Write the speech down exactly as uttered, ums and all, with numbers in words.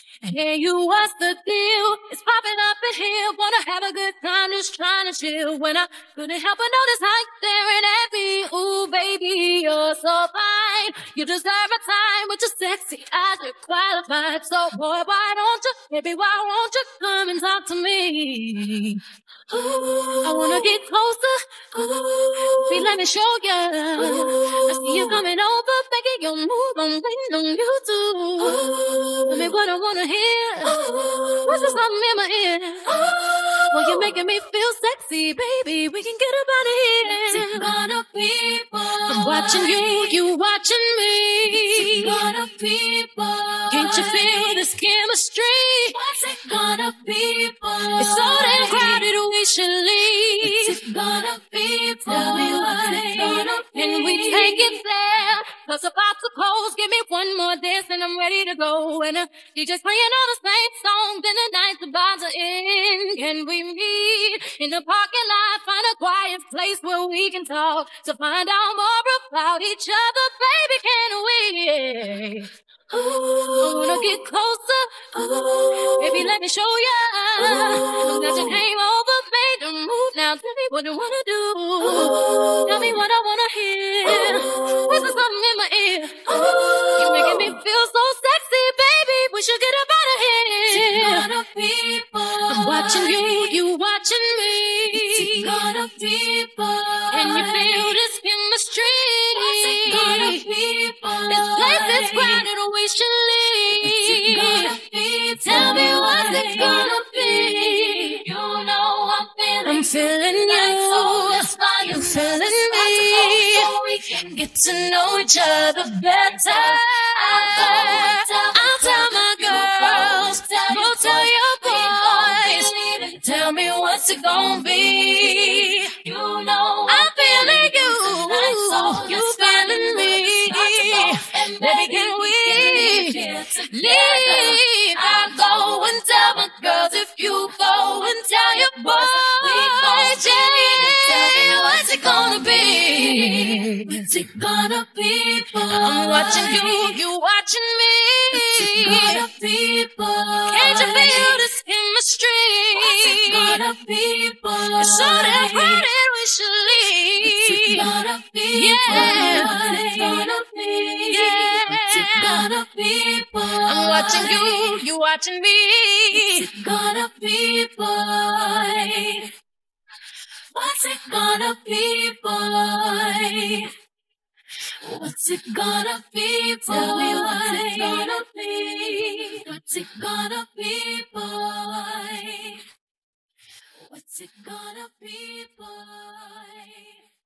Hey, you, what's the deal? It's popping up in here. Wanna have a good time, just trying to chill. When I couldn't help but notice how you're staring at me. Ooh, baby, you're so fine. You deserve a time with your sexy eyes. You're qualified. So, boy, why don't you, baby, why won't you come and talk to me? Ooh, I wanna get closer. Ooh, baby, let me show you. Ooh, I see you coming over, making your move. I'm waiting on you too. Ooh, tell me what I wanna hear. Ooh, what's the something in my ear? Ooh, well, you're making me feel sexy, baby. We can get up out of here. What's it gonna be, boy? I'm watching you, you watching me. What's it gonna be, boy? Can't you feel this chemistry? What's it gonna be, boy? It's so damn crowded, we should leave. What's it gonna be, boy? Tell me what's it gonna be. Can we take it there? Cause about to close, give me one more dance and I'm ready to go. And uh, D J's playing all the same songs and the night's about to end. Can we meet in the parking lot? Find a quiet place where we can talk to find out more about each other, baby, can we? Ooh, I wanna get closer. Ooh, baby, let me show ya. Ooh, that you came over, made the move. Now tell me what you wanna do. Ooh, tell me what I wanna hear. Ooh, whisper something in my ear. Ooh, you're making me feel so sexy, baby. We should get up out of here. Gonna be, boy. I'm watching you, you watching me. It's gonna be, boy. Can you feel this chemistry? What's it gonna be, boy? This place is crowded. We should leave. Tell me what it's gonna be. You know I'm feeling, I'm feeling you. So I'm feeling me. So we can get to know each other better. I'll, I'll tell my girls, go tell your boys. Tell me what's it gonna be. You know I'm feeling you. You feeling me. Baby, can we leave? I'll go and tell my girls if you go and tell your boys. Yeah, what's it gonna be? What's it gonna be, boy? I'm watching you, you watching me. What's it gonna be, boy? Can't you feel this chemistry? What's it gonna be, boy? It's so damn crowded, we should leave. What's it gonna be, yeah. What's it gonna be? Yeah. What's it gonna be, boy? I'm watching you, you watching me. What's it gonna be, boy? What's it gonna be, boy? What's it gonna be, boy? Tell me what's it gonna be. What's it gonna be, boy? What's it gonna be, boy?